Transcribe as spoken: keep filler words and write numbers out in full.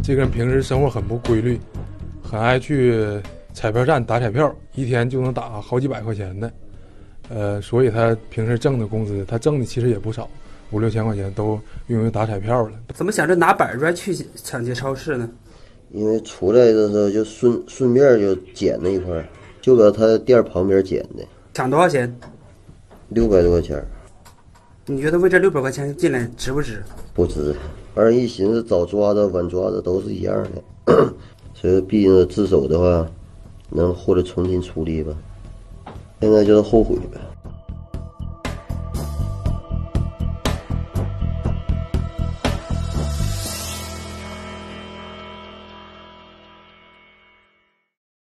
这个人平时生活很不规律，很爱去彩票站打彩票，一天就能打好几百块钱的。呃，所以他平时挣的工资，他挣的其实也不少，五六千块钱都用于打彩票了。 怎么想着拿板砖去抢劫超市呢？ 因为出来的时候就顺顺便就捡那一块，就搁他店旁边捡的。 抢多少钱？ 六百多块钱。 你觉得为这六百块钱进来值不值？ 不值。二人一寻思，早抓的晚抓的都是一样的，所以毕竟自首的话，能获得从轻处理吧。现在就是后悔呗。